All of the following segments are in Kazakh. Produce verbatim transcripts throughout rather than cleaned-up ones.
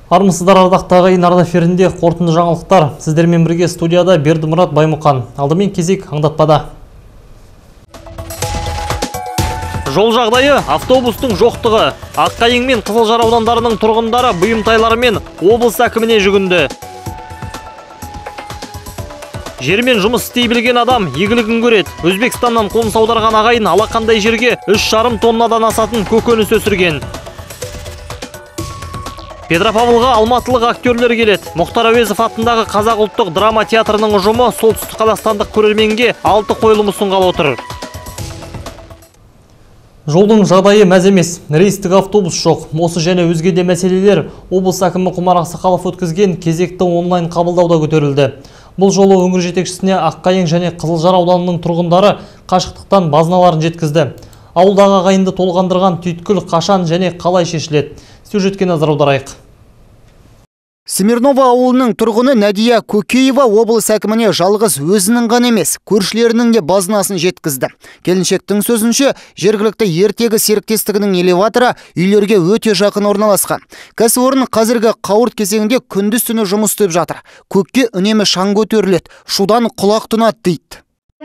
Армысыздар ардақтағы ин эфирінде қорытынды жаңалықтар. Сіздермен бірге студияда Бердімұрат Баймұқан. Алдымен кезек аңдатпада. Жол жағдайы автобустың жоқтығы. Аққайың мен Қызылжар аудандарының тұрғындары бұйымтайларымен облыс әкіміне жүгінді. Жермен жұмыс істей білген адам игілігін көреді. Өзбекстаннан қоныс аударған ағайын алақандай жерге үш жарым тоннадан асатын көкөніс өсірген. Петропавлға алматылық актерлер келеді. Мұхтар Әуезов атындағы Қазақ ұлттық драма театрының ұжымы солтүстік қазақстандық көрерменге алты қойылым ұсынғалы отыр. Жолдың жағдайы мәз емес. Рейстік автобус жоқ. Осы және өзге де мәселелер облыс әкімі Құмар Ақсақалов өткізген кезекті онлайн қабылдауда көтерілді. Бұл жолы өңір жетекшісіне Аққайың және Қызылжар ауданының тұрғындары қашықтықтан базыналарын жеткізді. Ауылдағы ағайынды толғандырған түйткіл қашан және қалай шешіледі? Сюжетке назар аударайық. Смирнова ауылының тұрғыны Надия Көкеева облыс әкіміне жалғыз өзінің ғана емес, көршілерінің де базынасын жеткізді. Келіншектің сөзінше, жергілікті ертегі серіктестігінің элеваторы үйлерге өте жақын орналасқан. Кәсіпорын қазіргі қауырт кезеңінде күндіз-түні жұмыс істеп жатыр. Көкке үнемі шаң көтеріледі, шудан құлақ тұнады дейді.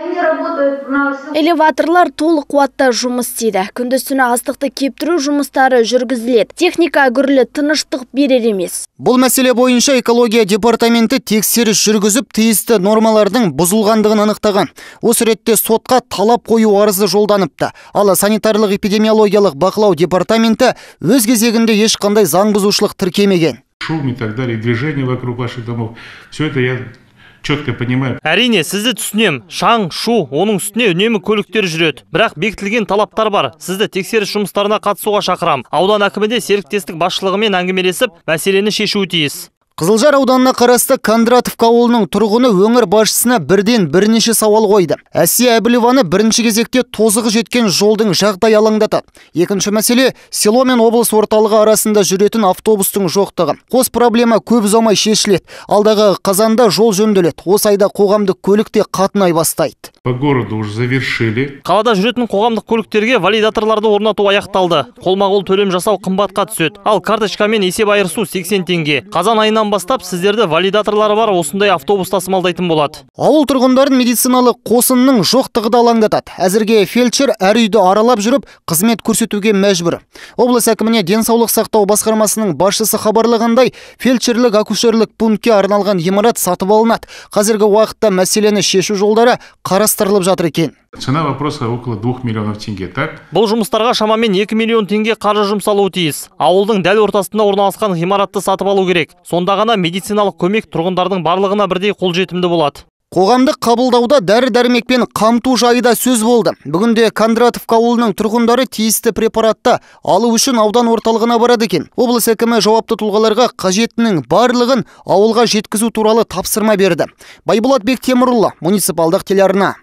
Элеваторлар толық қуатта жұмыс істейді. Күндіз-түні астықты кептіру жұмыстары жүргізіледі. Техника гүрлі тыныштық берер емес. Бұл мәселе бойынша экология департаменті тексеріс жүргізіп, тиісті нормалардың бұзылғандығын анықтаған. Осы ретте сотқа талап қою арызы жолданыпты. Ал санитарлық эпидемиологиялық бақылау департаменті өз кезегінде ешқандай заң бұзушылық тіркемеген. Шум и так далее, движение вокруг ваших домов. Все это я четко понимаю. Әрине, сізді түсінем. Шаң, шу, оның үстіне үнемі көліктер жүреді. Бірақ бекітілген талаптар бар. Сізді тексеріс жұмыстарына қатысуға шақырам. Аудан әкімінде серіктестік басшылығымен әңгімелесіп, мәселені шешуі тиіс. Қызылжар ауданына қарасты Кондратовка ауылының тұрғыны өңір басшысына бірден бірнеше сауал қойды. Әсия Әбілеваны бірінші кезекте тозығы жеткен жолдың жағдай алаңдатады. Екінші мәселе село мен облыс орталығы арасында жүретін автобустың жоқтығы. Қос проблема көп ұзамай шешіледі. Алдағы қазанда жол жөнделеді. Осы айда қоғамдық көлік те қатынай бастайды. По городу уже завершили. Қалада жүретін қоғамдық көліктерге валидаторларды орнату аяқталды. Қолма-қол төлем жасау қымбатқа түседі. Ал карточкамен есеп айырысу сексен теңге. Қазан айынан бастап сіздерді валидаторлары бар осындай автобус тасымалдайтын болады. Ауыл тұрғындарын медициналық қосынның жоқтығы да алаңдатады. Әзірге фельдшер әр үйді аралап жүріп, қызмет көрсетуге мәжбүр. Облыс әкіміне денсаулық сақтау басқармасының басшысы хабарлағандай, фельдшерлік акушерлік пунктке арналған ғимарат сатып алынады. Қазіргі уақытта мәселені шешу жолдары қарастырылып жатыр екен. Цена вопроса около двух миллионов тенге, так? Бұл жұмыстарға шамамен екі миллион теңге қаржы жұмсалуы тиіс. Ауылдың дәл ортасында орналасқан ғимаратты сатып алу керек. Сонда ғана медициналық көмек тұрғындардың барлығына бірдей қолжетімді болады. Қоғамдық қабылдауда дәрі-дәрмекпен қамту жайы да сөз болды. Бүгінде Кондратовка ауылының тұрғындары тиісті препаратты алу үшін аудан орталығына барады екен. Облыс әкімі жауапты тұлғаларға қажетінің барлығын ауылға жеткізу туралы тапсырма берді. Байболат Бектемірұлы, муниципалдық телеарна.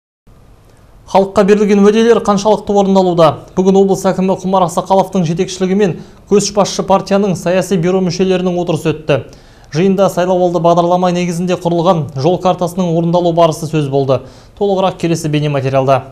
Халыққа берілген уәделер қаншалықты орындалуда? Бүгін облыс әкімі Құмар Ақсақаловтың жетекшілігімен көшбасшы партияның саяси бюро мүшелерінің отырысы өтті. Жиында сайлауалды бағдарлама негізінде құрылған жол картасының орындалу барысы сөз болды. Толығырақ келесі бейнематериалда.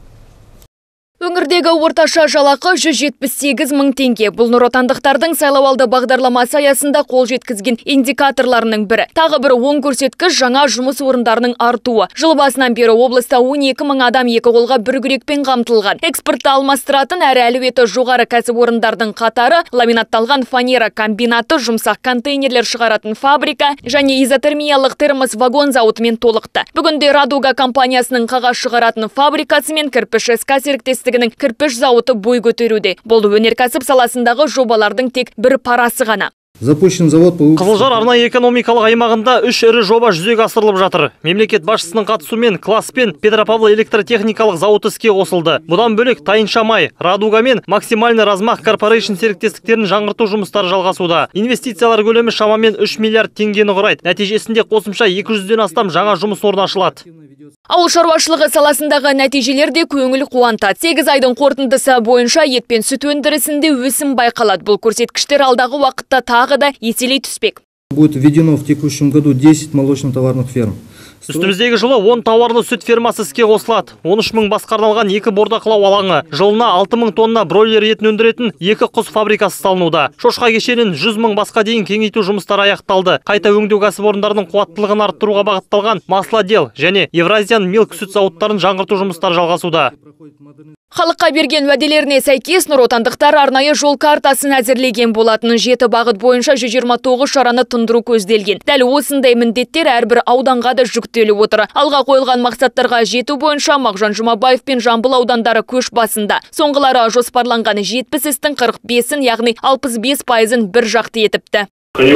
Өңірдегі орташа жалақы жүз жетпіс сегіз мың теңге. Бұл нұротандықтардың сайлауалды бағдарламасы аясында қол жеткізген индикаторларының бірі. Тағы бір оң көрсеткіш жаңа жұмыс орындарының артуы. Жыл басынан бері облыста он екі мың адам екі қолға бір күрекпен қамтылған. Экспортты алмастыратын әрі әлеуеті жоғары кәсіпорындардың қатары, ламинатталған фанера комбинаты, жұмсақ контейнерлер шығаратын фабрика және изотермиялық термос вагон зауытымен толықты. Бүгінде Радуга компаниясының қағаз шығаратын фабрикасы мен кірпіш СК серіктестігінің кірпіш зауыты бой көтеруде. Бұл өнеркәсіп саласындағы жобалардың тек бір парасы ғана. Қызылжар арнайы экономикалық аймағында үш ірі жоба жүзеге асырылып жатыр. Мемлекет басшысының қатысуымен класс пен Петропавл электротехникалық зауыты іске қосылды. Бұдан бөлек Тайынша май, Радуга мен максимальный размах корпорейшн серіктестіктерін жаңғырту жұмыстары жалғасуда. Инвестициялар көлемі шамамен үш миллиард теңгені құрайды. Нәтижесінде қосымша екі жүзден астам жаңа жұмыс орны ашылады. Ауыл шаруашылығы саласындағы нәтижелер де көңіл қуантады. сегіз айдың қорытындысы бойынша ет пен сүт өндірісінде өсім байқалады. Бұл көрсеткіштер алдағы уақытта тағы да еселей түспек. Будет введено в текущем году десять молочно-товарных ферм. Үстіміздегі жылы он тауарлы сүт фермасы іске қосылады. он үш мың басқа арналған екі бордақылау алаңы, жылына алты мың тонна бройлер етін өндіретін екі құс фабрикасы салынуда. Шошқа кешенін жүз мың басқа дейін кеңейту жұмыстары аяқталды. Қайта өңдеу кәсіпорындарының қуаттылығын арттыруға бағытталған Маслодел және Евразиан Милк сүт зауыттарын жаңғырту жұмыстары жалғасуда. Халыққа берген уәделеріне сәйкес нұротандықтар арнайы жол картасын әзірлеген болатын. Жеті бағыт бойынша жүз жиырма тоғыз шараны тындыру көзделген. Дәл осындай міндеттер әрбір ауданға да жүктеліп отыр. Алға қойылған мақсаттарға жету бойынша Мағжан Жұмабаев пен Жамбыл аудандары көш басында. Соңғылары жоспарланған жетпіс істің қырық бесін, яғни алпыс бес пайызын бір жақты етіпті.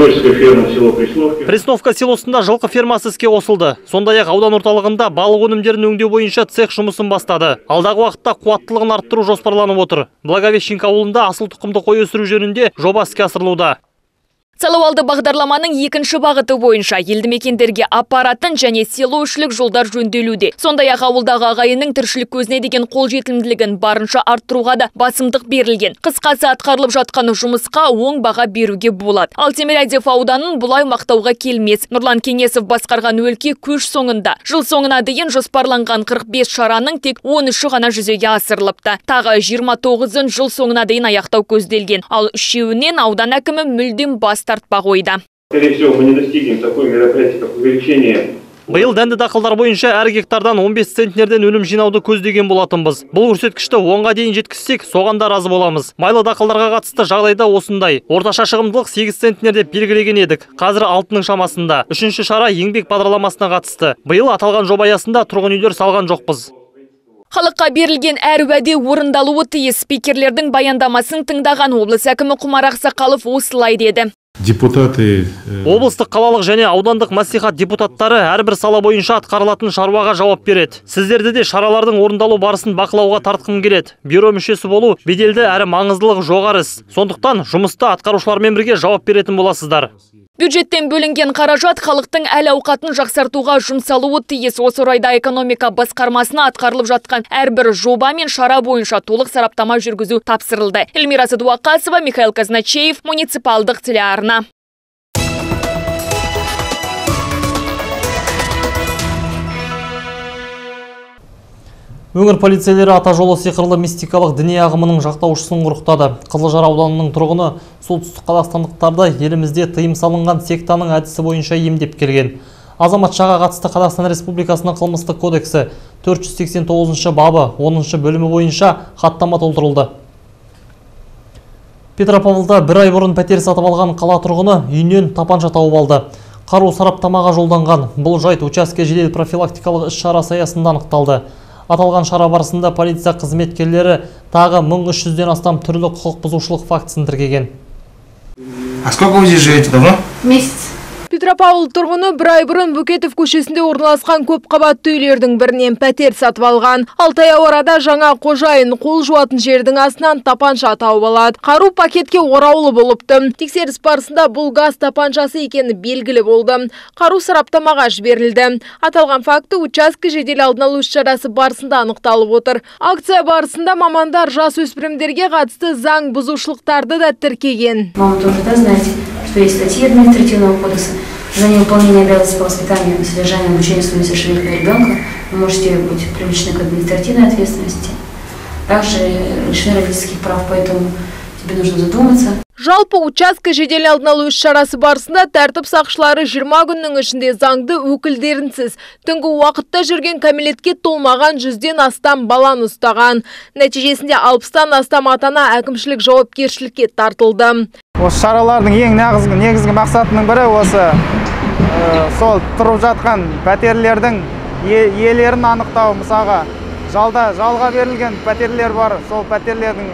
Пресновка селосында жылқы фермасы іске қосылды. Сондай-ақ аудан орталығында балық өнімдерін өңдеу бойынша цех жұмысын бастады. Алдағы уақытта қуаттылығын арттыру жоспарланып отыр. Благовещенка ауылында асыл тұқымды қой өсіру жөнінде жоба іске асырылуда. Сайлауалды бағдарламаның екінші бағыты бойынша елді мекендерге апаратын және селоішілік жолдар жөнделуде. Сондай-ақ ауылдағы ағайынның тіршілік көзіне деген қолжетімділігін барынша арттыруға да басымдық берілген. Қысқасы атқарылып жатқан жұмысқа оң баға беруге болады. Ал Тимирязев ауданын бұлай мақтауға келмес. Нұрлан Кеңесов басқарған өлке көш соңында. Жыл соңына дейін жоспарланған қырық бес шараның тек он үші ғана жүзеге асырылыпты. Тағы жиырма тоғызын жыл соңына дейін аяқтау көзделген. Ал үшеуінен аудан әкімі мүлдем бас тартпақ ойда. Скорее всего, мы не достигнем такой мероприятия, как увеличение. Биыл дәнді дақылдар бойынша әр гектардан он бес центнерден өнім жинауды көздеген болатынбыз. Бұл көрсеткішті онға дейін жеткізсек, соған да разы боламыз. Майлы дақылдарға қатысты жағдайда осындай. Орташа шығымдылық сегіз центнер деп белгілеген едік. Қазір алтының шамасында. Үшінші шара еңбек бағдарламасына қатысты. Биыл аталған жоба аясында тұрғын үйлер салған жоқпыз. Халыққа берілген әр уәде орындалуы тиіс. Спикерлердің баяндамасын тыңдаған облыс әкімі Құмар Ақсақалов осылай деді. Депутаты... Облыстық қалалық және аудандық мәслихат депутаттары әрбір сала бойынша атқарылатын шаруаға жауап береді. Сіздерді де шаралардың орындалу барысын бақылауға тартқым келеді. Бюро мүшесі болу беделді әрі маңыздылығы жоғары іс. Сондықтан жұмыста атқарушылармен бірге жауап беретін боласыздар. Бюджеттен бөлінген қаражат халықтың әл-ауқатын жақсартуға жұмсалуы тиіс. Осы орайда экономика басқармасына атқарылып жатқан әрбір жоба мен шара бойынша толық сараптама жүргізу тапсырылды. Эльмира Садуақасова, Михаил Казначеев, муниципалдық телеарна. Өңір полицейлері ата жолы сиқырлы мистикалық діни ағымының жақтаушысын құрықтады. Қызылжар ауданының тұрғыны солтүстік қазақстандықтарды елімізде тыйым салынған сектаның әдісі бойынша емдеп келген. Азаматшаға қатысты Қазақстан Республикасының қылмыстық кодексі төрт жүз сексен тоғызыншы бабы оныншы бөлімі бойынша хаттама толтырылды. Петропавлда бір ай бұрын пәтер сатып алған қала тұрғыны үйінен тапанша тауып алды. Қару сараптамаға жолданған. Бұл жайт учаске жедел профилактикалық іс-шарасы аясында анықталды. Аталған шара барысында полиция қызметкерлері тағы мың үш жүзден астам түрлі құқық бұзушылық фактісін тіркеген. А сколько вы здесь живете, давно? Месяц. Петропавл тұрғыны бір ай бұрын Бөкетов көшесінде орналасқан көп қабатты үйлердің бірінен пәтер сатып алған. Алтай арада жаңа қожайын қол жуатын жердің астынан тапанша тауып алады. Қару пакетке ораулы болыпты. Тексеріс барысында бұл газ тапаншасы екені белгілі болды. Қару сараптамаға жіберілді. Аталған факті учаске жедел алдын алу іс-шарасы барысында анықталып отыр. Акция барысында мамандар жасөспірімдерге қатысты заң бұзушылықтарды да тіркеген. Мама тоже, да, знаете, что есть статьи административного кодекса. За невыполнение обязанностей по воспитанию, содержанию, обучению своего несовершеннолетнего ребенка вы можете быть привлечены к административной ответственности. Также лишены родительских прав, поэтому тебе нужно задуматься. Жалпы учаске жедел алдын алу іс-шарасы барысында тәртіп сақшылары жиырма күннің ішінде заңды өкілдерінсіз түнгі уақытта жүрген кәмелетке толмаған жүзден астам баланы ұстаған. Нәтижесінде алпыстан астам атана әкімшілік жауапкершілікке тартылды. Осы шаралардың ең негізгі мақсатының бірі осы сол тұрып жатқан пәтерлердің иелерін анықтау. Мысалға жалда жалға берілген пәтерлер бар, сол пәтерлердің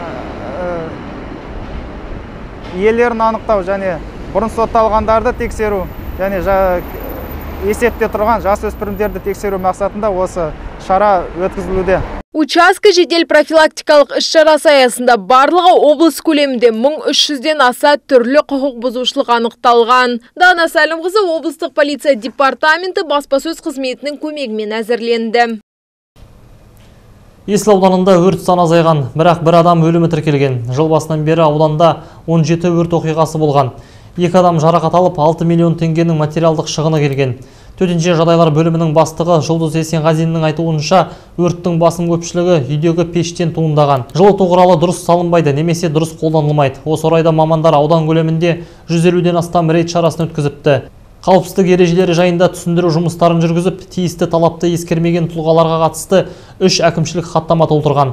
иелерін анықтау және бұрын сотталғандарды тексеру және есепте тұрған жасөспірімдерді тексеру мақсатында осы шара өткізілуде. Учаске жедел профилактикалық іс-шарасы аясында барлығы облыс көлемінде мың үш жүзден аса түрлі құқық бұзушылық анықталған. Дана Сәлімқызы облыстық полиция департаменті баспасөз қызметінің көмегімен әзірленді. Есіл ауданында өрт саны азайған, бірақ бір адам өлімі тіркелген. Жыл басынан бері ауданда он жеті өрт оқиғасы болған. Екі адам жарақат алып, алты миллион теңгенің материалдық шығыны келген. Төтенше жағдайлар бөлімінің бастығы Жұлдыз Есенғазиннің айтуынша, өрттің басым көпшілігі үйдегі пештен туындаған. Жылыту құралы дұрыс салынбайды, немесе дұрыс қолданылмайды. Осы орайда мамандар аудан көлемінде жүз елуден астам рейд шарасын өткізіпті. Қауіпсіздік ережелері жайында түсіндіру жұмыстарын жүргізіп, тиісті талапты ескермеген тұлғаларға қатысты үш әкімшілік хаттама толтырған.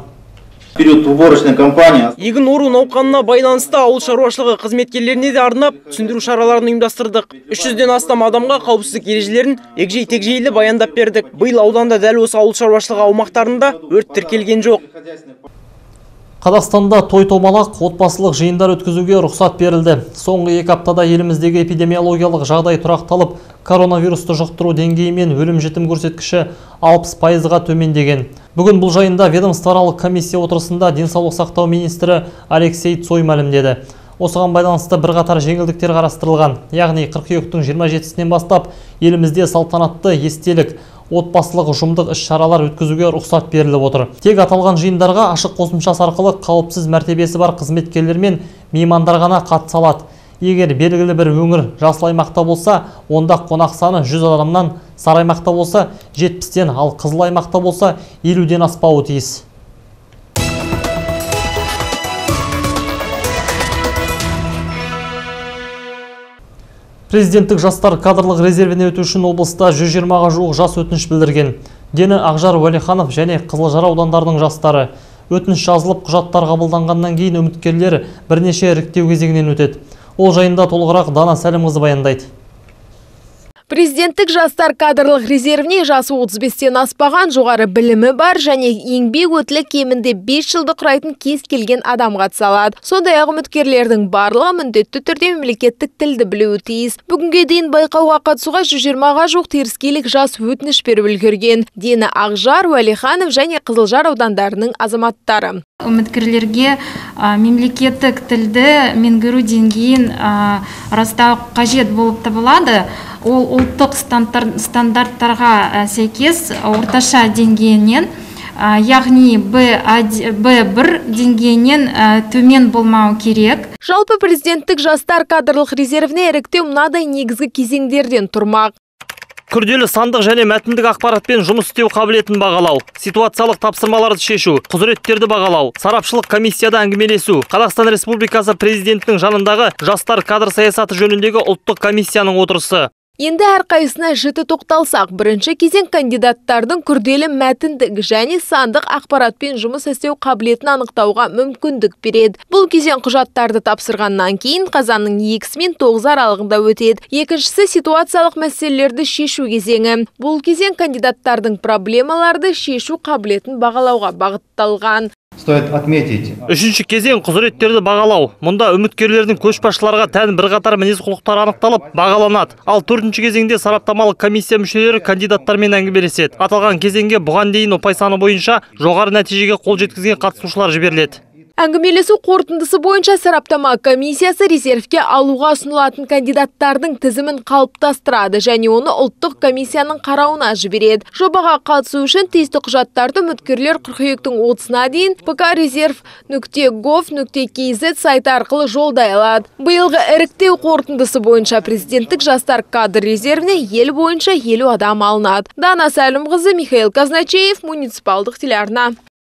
Егін ору науқанына байланысты ауыл шаруашылығы қызметкерлеріне де арнап түсіндіру шараларын ұйымдастырдық. үш жүзден астам адамға қауіпсіздік ережелерін егжей-тегжейлі баяндап бердік. Биыл ауданда дәл осы ауыл шаруашылығы аумақтарында өрт тіркелген жоқ. Қазақстанда той-томалақ отбасылық жиындар өткізуге рұқсат берілді. Соңғы екі аптада еліміздегі эпидемиологиялық жағдай тұрақталып, коронавирусты жұқтыру деңгейі мен өлім жітім көрсеткіші алпыс пайызға төмендеген. Бүгін бұл жайында ведомствоаралық комиссия отырысында денсаулық сақтау министрі Алексей Цой мәлімдеді. Осыған байланысты бірқатар жеңілдіктер қарастырылған. Яғни қыркүйектің жиырма жетісінен бастап елімізде салтанатты естелік отбасылық ұжымдық іс-шаралар өткізуге рұқсат беріліп отыр. Тек аталған жиындарға ашық қосымшасы арқылы қауіпсіз мәртебесі бар қызметкерлер мен меймандар ғана қатыса алады. Егер белгілі бір өңір жасыл аймақта болса, онда қонақ саны жүз адамнан, сары аймақта болса жетпістен, ал қызыл аймақта болса елуден аспауы тиіс. Президенттік жастар кадрлық резервіне өту үшін облыста жүз жиырмаға жуық жас өтініш білдірген. Дені Ақжар Уәлиханов және Қызылжар аудандарының жастары. Өтініш жазылып, құжаттар қабылданғаннан кейін үміткерлер бірнеше іріктеу кезеңінен өтеді. Ол жайында толығырақ Дана Сәлімқызы баяндайды. Президенттік жастар кадрлық резервіне жасы отыз бестен аспаған, жоғары білімі бар және еңбек өтілі кемінде бес жылды құрайтын кез келген адам қатыса алады. Сондай-ақ үміткерлердің барлығы міндетті түрде мемлекеттік тілді білуі тиіс. Бүгінге дейін байқауға қатысуға жүз жиырмаға жуық теріскейлік жас өтініш беріп үлгерген. Дені Ақжар, Уәлиханов және Қызылжар аудандарының азаматтары. Үміткерлерге мемлекеттік тілді меңгеру деңгейін растау қажет болып табылады. Ол ұлттық стандарттарға сәйкес орташа деңгейінен, яғни Б бір деңгейінен төмен болмау керек. Жалпы президенттік жастар кадрлық резервіне іріктеу мынадай негізгі кезеңдерден тұрмақ. Күрделі сандық және мәтіндік ақпаратпен жұмыс істеу қабілетін бағалау, ситуациялық тапсырмаларды шешу, құзыреттерді бағалау, сарапшылық комиссияда әңгімелесу, Қазақстан Республикасы президентінің жанындағы жастар кадр саясаты жөніндегі ұлттық комиссияның отырысы. Енді әрқайсына жіті тоқталсақ, бірінші кезең кандидаттардың күрделі мәтіндік және сандық ақпаратпен жұмыс істеу қабілетін анықтауға мүмкіндік береді. Бұл кезең құжаттарды тапсырғаннан кейін қазанның екісі мен тоғызы аралығында өтеді. Екіншісі ситуациялық мәселелерді шешу кезеңі. Бұл кезең кандидаттардың проблемаларды шешу қабілетін бағалауға бағытталған. Стоит отметить. Үшінші кезең құзыреттерді бағалау. Мұнда үміткерлердің көшбасшыларға тән бірқатар мінез құлықтар анықталып, бағаланады. Ал төртінші кезеңде сараптамалық комиссия мүшелері кандидаттармен әңгімелеседі. Аталған кезеңге бұған дейін ұпай саны бойынша жоғары нәтижеге қол жеткізген қатысушылар жіберіледі. Әңгімелесу қорытындысы бойынша сараптама комиссиясы резервке алуға ұсынылатын кандидаттардың тізімін қалыптастырады және оны ұлттық комиссияның қарауына жібереді. Жобаға қатысу үшін тиісті құжаттарды үміткерлер қыркүйектің отызына дейін пэ ка резерв нүкте гов нүкте кей зет сайты арқылы жолдай алады. Биылғы іріктеу қорытындысы бойынша президенттік жастар кадр резервіне ел бойынша елу адам алынады. Дана Сәлімқызы, Михаил Казначеев, муниципалдық телеарна.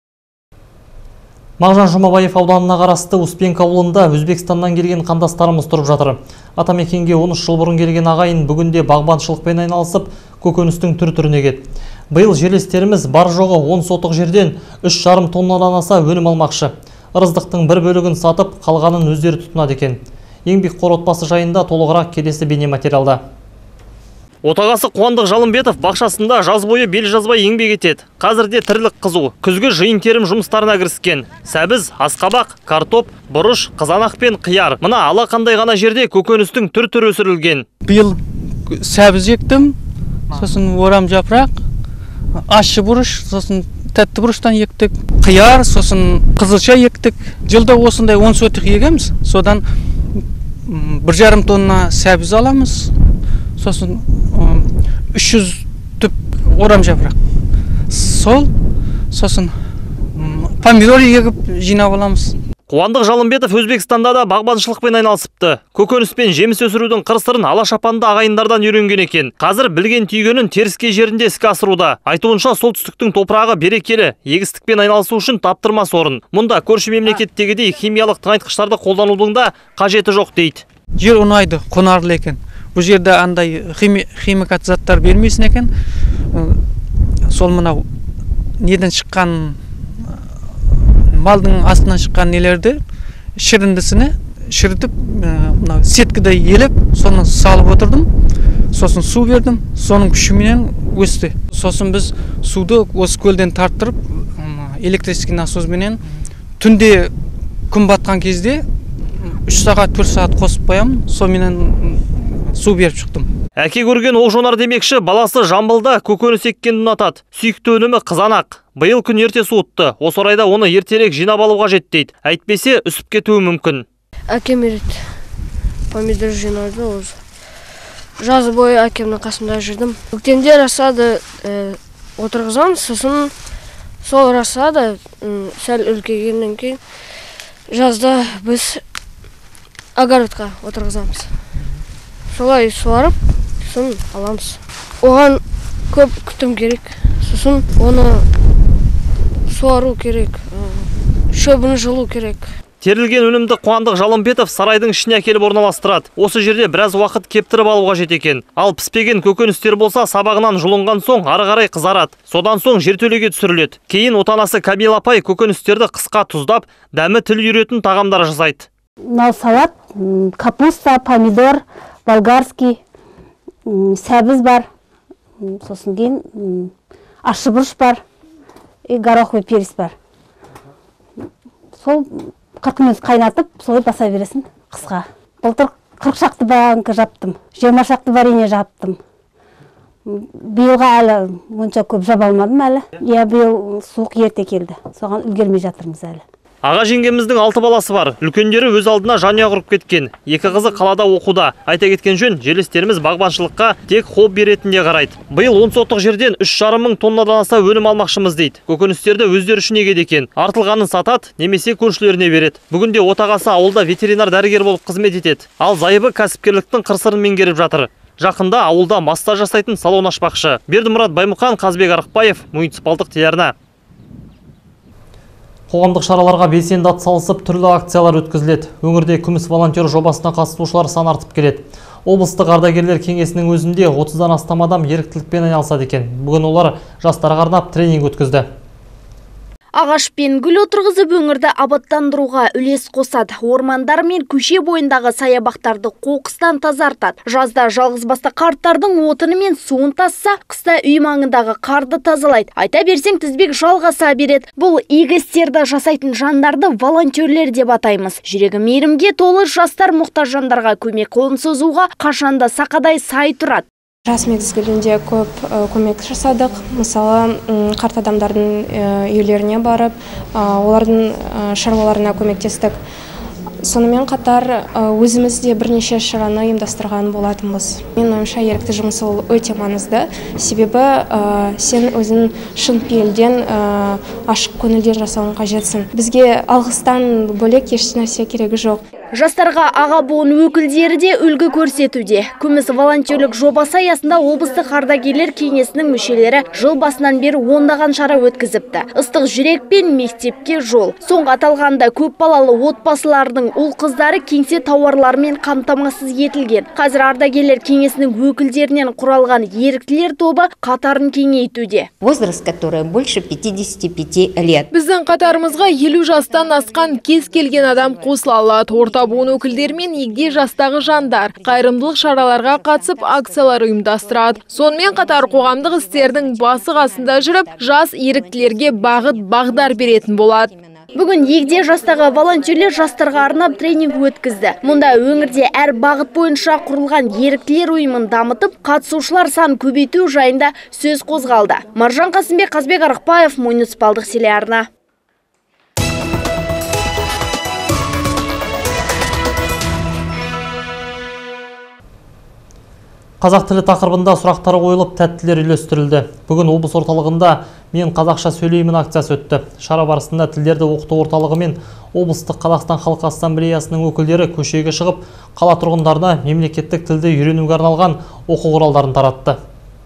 Мағжан Жұмабаев ауданына қарасты Успенка ауылында Өзбекстаннан келген қандастарымыз тұрып жатыр. Атамекенге он үш жыл бұрын келген ағайын бүгінде бағбаншылықпен айналысып, көкөністің түр-түріне кетті. Биыл жерлестеріміз бар жоғы он сотық жерден үш жарым тоннадан аса өнім алмақшы. Ырыздықтың бір бөлігін сатып, қалғанын өздері тұтынады екен. Еңбекқор отбасы жайында толығырақ келесі бейнематериалда. Отағасы Қуандық Жалымбетов бақшасында жаз бойы бел жазбай еңбек етеді. Қазірде тірлік қызу. Күзгі жиын терім жұмыстарына кіріскен. Сәбіз, асқабақ, картоп, бұрыш, қызанақ пен қияр. Мына алақандай ғана жерде көкөністің түр-түрі өсірілген. Биыл сәбіз ектім, сосын орам жапырақ, ащы бұрыш, сосын тәтті бұрыштан ектік. Қияр, сосын қызылша ектік. Жылда осындай он сотық егеміз. Содан бір жарым тонна сәбіз аламыз. Сосын үш жүз түп орам жапырақ. Сол, сосын помидор егіп жинап аламыз. Қуандық Жалымбетов Өзбекстанда да бағбаншылықпен айналысыпты. Көкөніс пен жеміс өсірудің қыр-сырын алашапанды ағайындардан үйренген екен. Қазір білген түйгенін теріскей жерінде іске асыруда. Айтуынша солтүстіктің топырағы берекелі, егістікпен айналысу үшін таптырмас орын. Мұнда көрші мемлекеттегідей химиялық тыңайтқыштарды қолданудың да қажеті жоқ дейді. Жер ұнайды, құнарлы екен. Бұл жерде андай химикат заттар бермесін екен. Сол мынау неден шыққан малдың астынан шыққан нелерді шіріндісіне шірітіп, сеткіде елеп, соны салып отырдым. Сосын су бердім, соның күшіменен өсті. Сосын біз суды осы көлден тарттырып, электрический насосменен түнде күн батқан кезде үш сағат, төрт сағат қосып қоямын, соменен су беріп шықтым. Әке көрген Оқжонар демекші, баласы Жамбылда көкөніс еккенді ұнатады. Сүйікті өнімі қызанақ. Биыл күн ерте суытты. Осы орайда оны ертерек жинап алуға қажет дейді. Әйтпесе үсіп кетуі мүмкін. Әкем үйретті. Помидор жинауды осы. Жаз бойы әкемнің қасында жүрдім. Көктемде рассада отырғызамыз, сосын сол рассада сәл үлкейгеннен кейін жазда біз огородқа отырғызамыз. Солай суарып, сосын аламыз. Оған көп күтім керек. Сосын оны суару керек, шөбін жылу керек. Терілген өнімді Қуандық Жалымбетов сарайдың ішіне әкеліп орналастырады. Осы жерде біраз уақыт кептіріп алуға қажет екен. Ал піспеген көкөністер болса сабағынан жұлынған соң ары қарай қызарады. Содан соң жертөлеге түсіріледі. Кейін отанасы Камила апай көкөністерді қысқа тұздап, дәмі тіл үйретін тағамдар жасайды. Мынау салат, капуста, помидор, болгарский, сәбіз бар, сосын кейін ащы бұрыш бар, гороховый перец бар. Сол қырық минут қайнатып, солай баса бересің қысқа. Былтыр қырық шақты банка жаптым, жиырма шақты варенье жаптым. Биылға әлі мұнша көп жаба алмадым әлі. Я биыл суық ерте келді, соған үлгермей жатырмыз әлі. Аға жеңгеміздің алты баласы бар. Үлкендері өз алдына жанұя құрып кеткен. Екі қызы қалада оқуда. Айта кеткен жөн, жерлестеріміз бағбаншылыққа тек хобби ретінде қарайды. Биыл он сотық жерден үш жарым мың тоннадан аса өнім алмақшымыз дейді. Көкөністерді өздері үшін егеді екен. Артылғанын сатады, немесе көршілеріне береді. Бүгінде отағасы ауылда ветеринар дәрігер болып қызмет етеді. Ал зайыбы кәсіпкерліктің қыр-сырын меңгеріп жатыр. Жақында ауылда массаж жасайтын салон ашпақшы. Бердімұрат Баймұқан, Қазбек Арықбаев, муниципалдық телеарна. Қоғамдық шараларға белсенді атсалысып, түрлі акциялар өткізіледі. Өңірде күміс волонтер жобасына қатысушылар сан артып келеді. Облыстық ардагерлер кеңесінің өзінде отыздан астам адам еріктілікпен айналысады екен. Бүгін олар жастарға арнап тренинг өткізді. Ағаш пен гүл отырғызып өңірді абаттандыруға үлес қосады. Ормандар мен көше бойындағы саябақтарды қоқыстан тазартады. Жазда жалғызбасты қарттардың отыны мен суын тасса, қыста үй маңындағы қарды тазалайды. Айта берсең тізбек жалғаса береді. Бұл игі істерді жасайтын жандарды волонтерлер деп атаймыз. Жүрегі мейірімге толы жастар мұқтаж жандарға көмек қолын созуға қашанда сақадай сай тұрады. Жас мезгілінде көп көмек жасадық. Мысалы, қарт адамдардың үйлеріне барып, олардың шаруаларына көмектестік. Сонымен қатар өзіміз де бірнеше шараны ұйымдастырған болатынбыз. Мен ойымша ерікті жұмыс ол өте маңызды. Себебі сен өзің шын пейілден ашық көңілден жасауың қажетсің. Бізге алғыстан бөлек ешнәрсе керегі жоқ. Жастарға аға буын өкілдері де үлгі көрсетуде. Күміс волонтерлік жобасы аясында облыстық ардагерлер кеңесінің мүшелері жыл басынан бері ондаған шара өткізіпті. Ыстық жүрек пен мектепке жол. Соңғы аталғанда көп балалы отбасылардың ұл қыздары кеңсе тауарлармен қамтамасыз етілген. Қазір ардагерлер кеңесінің өкілдерінен құралған еріктілер тобы қатарын кеңейтуде. Возраст, который больше пятидесяти пяти лет. Біздің қатарымызға елу жастан асқан кез келген адам қосыла алады. Орта буын өкілдері мен егде жастағы жандар қайырымдылық шараларға қатысып акциялар ұйымдастырады. Сонымен қатар қоғамдық істердің басы қасында жүріп, жас еріктілерге бағыт бағдар беретін болады. Бүгін егде жастағы волонтерлер жастарға арнап тренинг өткізді. Мұнда өңірде әр бағыт бойынша құрылған еріктілер ұйымын дамытып, қатысушылар сан көбейту жайында сөз қозғалды. Маржан Қасымбек, Қазбек Арықбаев, муниципалдық телеарна. Қазақ тілі тақырыбында сұрақтар қойылып, тәттілер үйлестірілді. Бүгін облыс орталығында «Мен қазақша сөйлеймін» акциясы өтті. Шара барысында тілдерді оқыту орталығы мен облыстық Қазақстан Халқы Ассамблеясының өкілдері көшеге шығып, қала тұрғындарына мемлекеттік тілді үйренуге арналған оқу құралдарын таратты.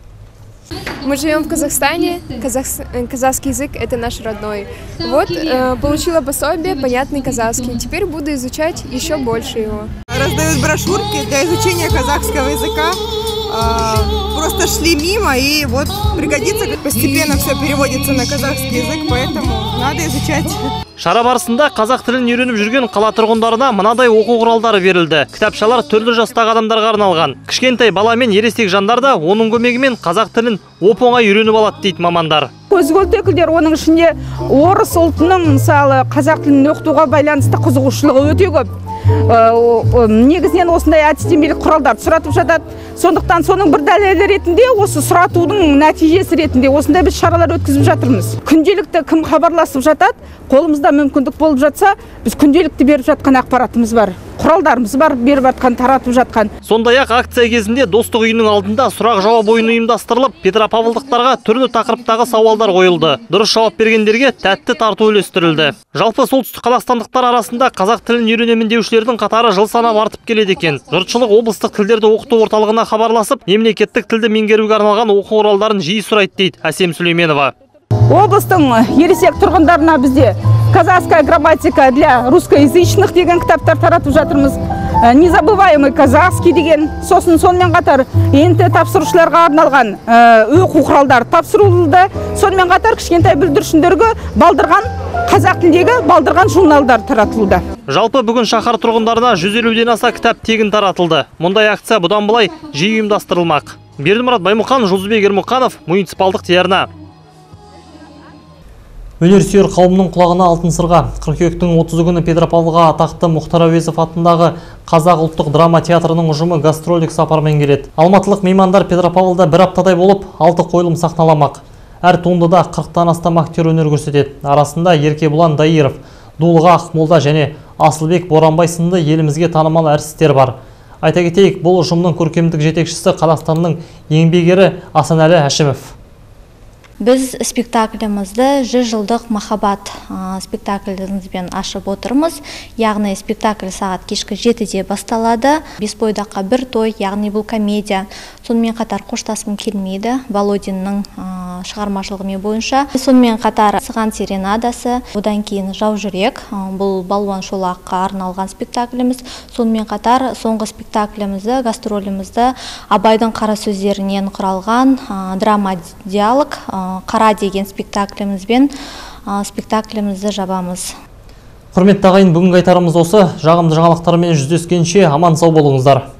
Мы живем в Казахстане, казах... казахский язык – это наш родной. Вот, э, получила пособие, понятный казахский. Теперь буду изучать еще больше его. Раздают брошюрки для изучения казахского языка. Э, просто шли мимо, и вот пригодится. Постепенно все переводится на казахский язык, поэтому надо изучать. Шара барысында қазақ тілін үйреніп жүрген қала тұрғындарына мынадай оқу құралдары берілді. Кітапшалар түрлі жастағы адамдарға арналған. Кішкентай бала мен ересек жандар да оның көмегімен қазақ тілін оп-оңай үйреніп алады дейді мамандар. Көзгөлт өкілдер оның ішінде орыс ұлтының мысалы қазақ тілін оқытуға байланысты қызығушылығы өте көп. Негізінен осындай әдістемелік құралдар сұратып жатады. Сондықтан соның бір дәлелі ретінде осы сұратудың нәтижесі ретінде осындай біз шаралар өткізіп жатырмыз. Күнделікті кім хабарласып жатады, қолымызда мүмкіндік болып жатса, біз күнделікті беріп жатқан ақпаратымыз бар. Құралдарымыз бар, беріп жатқан, таратып жатқан. Сондай-ақ акция кезінде достық үйінің алдында сұрақ-жауап ойыны ұйымдастырылып, петропавлдықтарға түрлі тақырыптағы сауалдар қойылды. Дұрыс жауап бергендерге тәтті тарту үлестірілді. Жалпы солтүстік қазақстандықтар арасында қазақ тілін үйренемін деушілердің қатары жыл санап артып келеді екен. Жұртшылық облыстық тілдерді оқыту орталығына хабарласып, мемлекеттік тілді меңгеруге арналған оқу құралдарын жиі сұрайды дейді Әсем Сүлейменова. Облыстың ересек тұрғындарына бізде казахская грамматика для русскоязычных деген кітаптар таратып жатырмыз. Незабываемый казахский деген, сосын сонымен қатар эн тэ тапсырушыларға арналған оқу құралдар тапсырылды. Сонымен қатар кішкентай бүлдіршіндерге балдырған қазақ тілдегі балдырған журналдар таратылуда. Жалпы бүгін шаһар тұрғындарына жүз елуден аса кітап тегін таратылды. Мұндай акция бұдан былай жиі ұйымдастырылмақ. Бердімұрат Баймұқан, Жұлдызбек Ермұқанов, муниципалдық телеарна. Өнерсүйер қауымның құлағына алтын сырға. Қыркүйектің отызы күні Петропавлға атақты Мұхтар Әуезов атындағы Қазақ ұлттық драма театрының ұжымы гастролик сапармен келеді. Алматылық меймандар Петропавлда бір аптадай болып, алты қойылым сахналамақ. Әр туындыда қырықтан астам актер өнер көрсетеді. Арасында Еркебұлан Дайыров, Дулыға Ақмолда және Асылбек Боранбай сынды елімізге танымал әртістер бар. Айта кетейік, бұл ұжымның көркемдік жетекшісі Қазақстанның еңбек ері Асанәлі Әшімов. Біз спектаклімізді жүз жылдық махаббат спектаклімізбен ашып отырмыз. Яғни спектакль сағат кешкі жетіде басталады. Бес бойдаққа бір той, яғни бұл комедия. Сонымен қатар қоштасқым келмейді Володиннің шығармашылығымен бойынша. Сонымен қатар Сыған серенадасы, одан кейін Жау жүрек, бұл Балуан Шолаққа арналған спектакліміз. Сонымен қатар соңғы спектаклімізді, гастролімізді Абайдың қара сөздерінен құралған драма диалог Қара деген спектаклімізбен спектаклімізді жабамыз. Құрметті ағайын, бүгінгі айтарымыз осы. Жағымды жаңалықтармен жүздескенше аман сау болыңыздар.